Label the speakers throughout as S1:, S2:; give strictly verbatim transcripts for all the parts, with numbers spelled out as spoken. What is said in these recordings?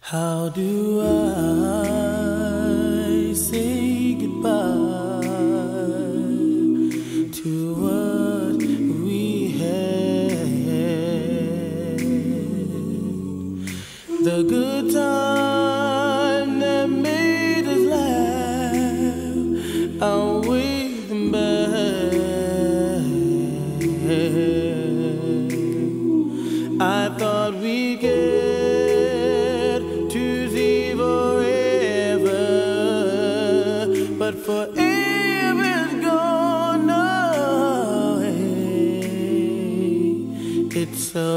S1: How do I say goodbye to what we had? The good time that made us laugh, outweigh them bad. I thought we'd get but forever's gone away. It's so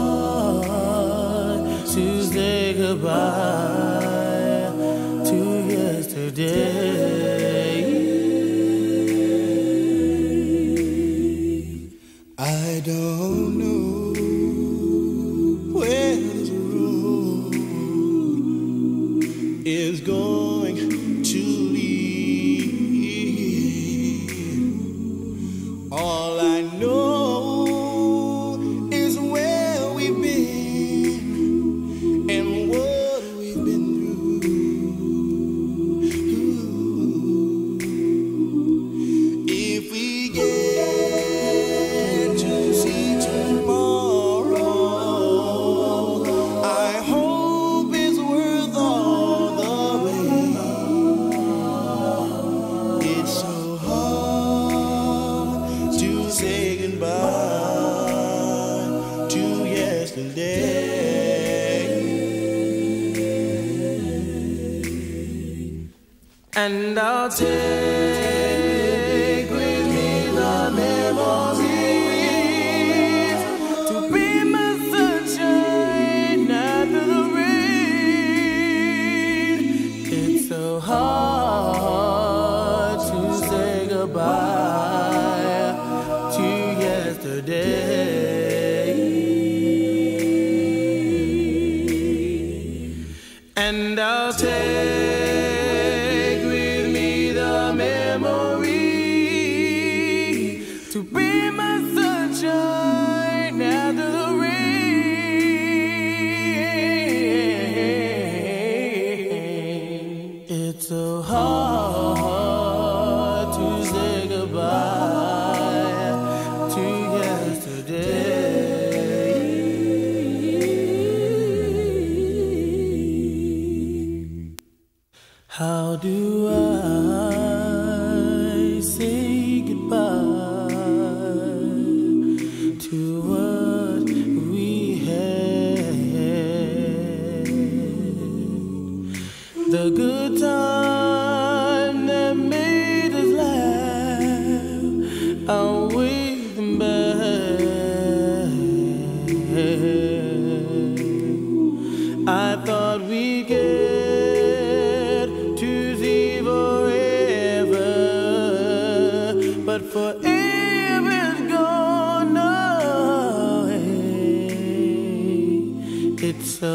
S1: hard to say goodbye to yesterday. I don't know where this road is going to lead. All I know is where we've been and what we've been through. If we get to see tomorrow, I hope it's worth all the pain. It's so hard to say goodbye to yesterday. And I'll take with me the memories to be my sunshine after the rain. It's so hard to say goodbye to yesterday. And I'll take with me the memory to be my sunshine after the rain. It's so hard to say goodbye to yesterday. How do I say goodbye to what we had? The good time that made us laugh, outweigh them bad. I thought we'd get but forever's gone away. It's so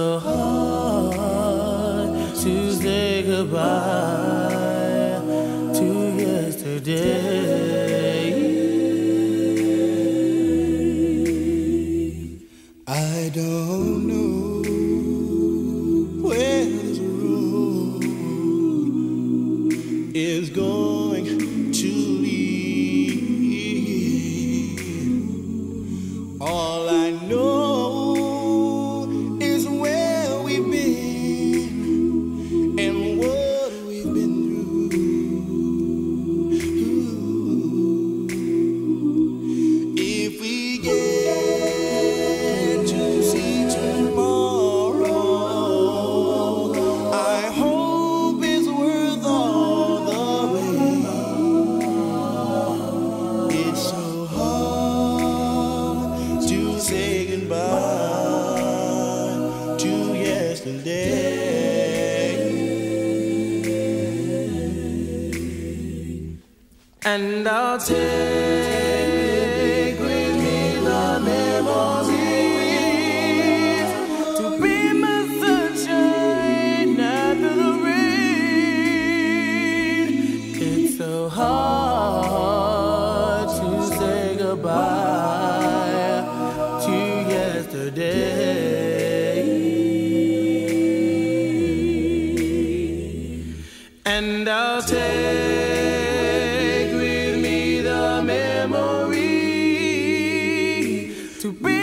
S1: hard to say goodbye to yesterday. I don't know where this road is going to lead. All I know is where we've been and what we've been through. If we get to see tomorrow, I hope it's worth all the pain. It's so hard to say goodbye to yesterday. And I'll take with me the memories to be my sunshine after the rain. It's so hard to say goodbye to yesterday. to be